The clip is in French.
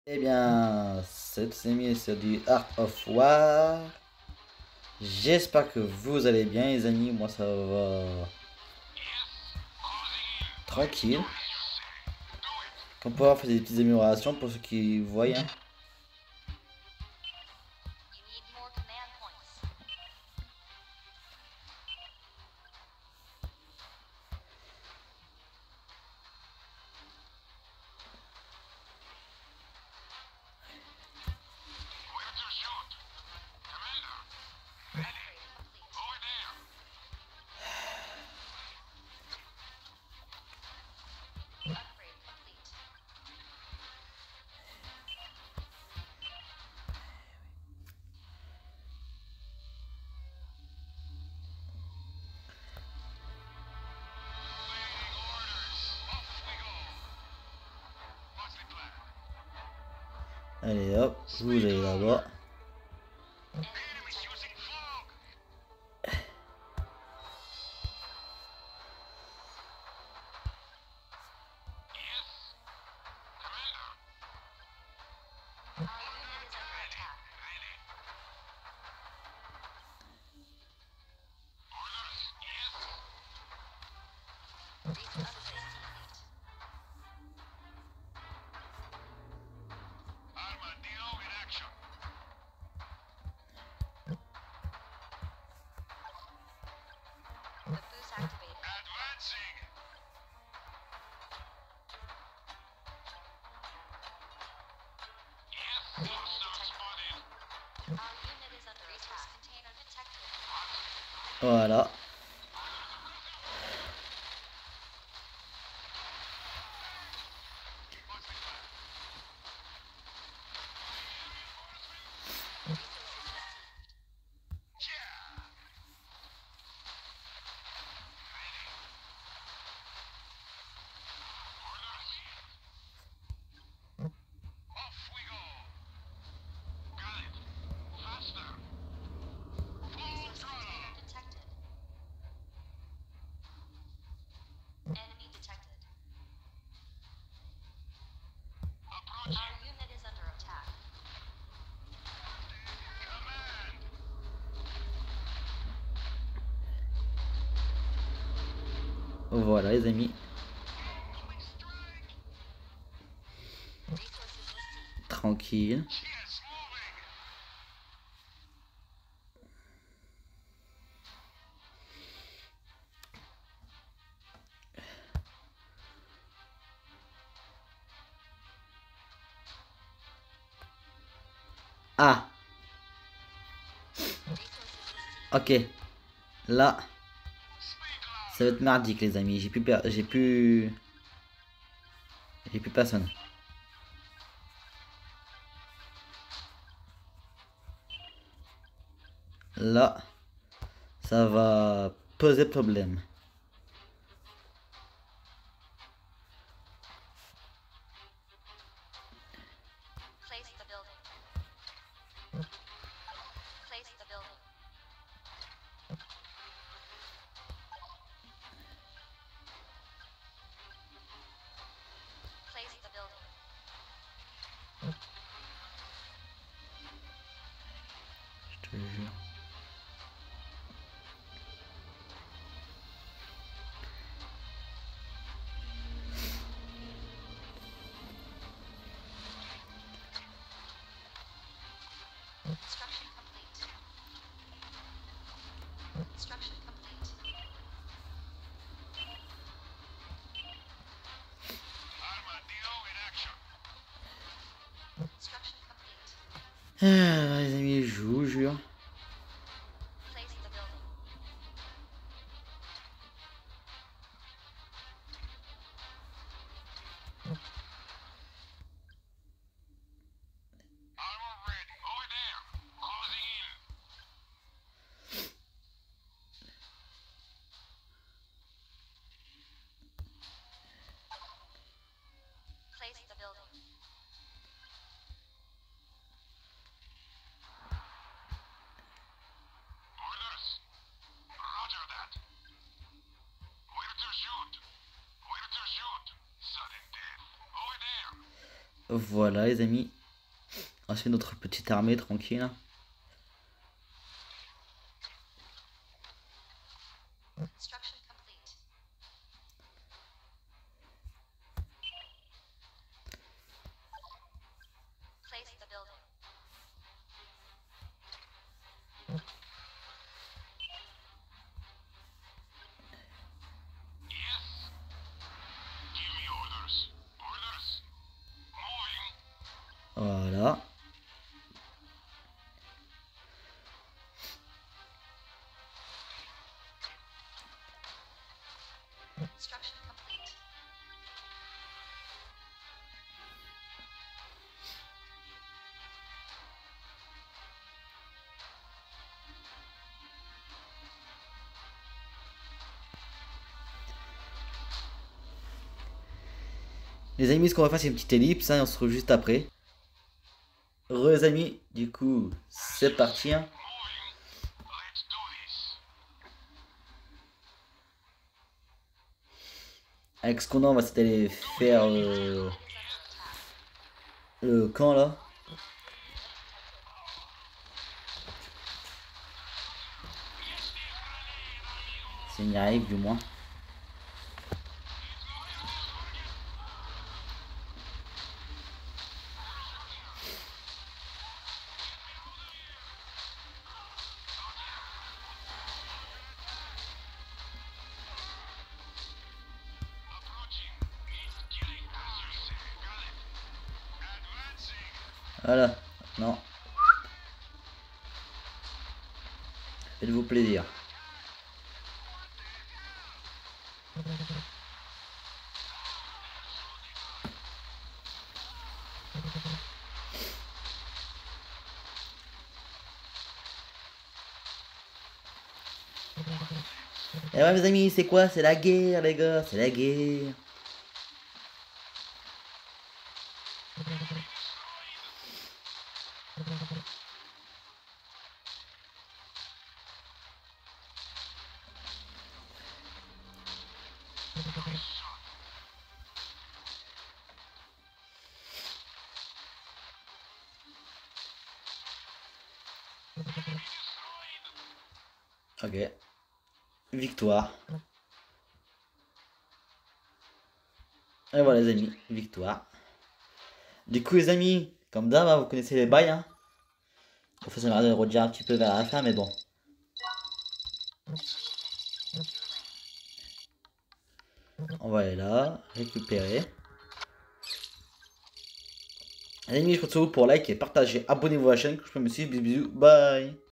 Eh bien, cette émission sur du Art of War. J'espère que vous allez bien, les amis. Moi, ça va tranquille. Comme pour avoir fait des petites améliorations pour ceux qui voient, hein. Allez hop, vous allez là-bas. Voilà. Voilà, les amis. Tranquille. Ah, ok. Là, ça va être merdique, les amis. J'ai plus personne. Là, ça va poser problème. Je te jure. Ah, les amis, je vous jure. Voilà les amis. On se fait notre petite armée tranquille. Construction complete. Place the building. Yes. Give me orders. Orders. Moving. Voilà. Construction complete. Les amis, ce qu'on va faire c'est une petite ellipse, hein, et on se retrouve juste après. Re les amis, du coup, c'est parti. Hein. Moving. Let's do this. Avec ce qu'on a, on va s'aller faire le camp là. Si on y arrive du moins. Approaching. It's killing as you say. Got it. Advancing. Voilà. Non. Faites-vous plaisir. Et ouais mes amis, c'est quoi? C'est la guerre les gars, c'est la guerre. Ok. Victoire. Et voilà les amis, victoire. Du coup les amis, comme d'hab, hein, vous connaissez les bails. Hein. On fait ça de redire un petit peu vers la fin, mais bon. On va aller là, récupérer. Les amis, je vous retrouve pour like et partager. Abonnez-vous à la chaîne, que je peux me suivre. Bisous, bisous, bye.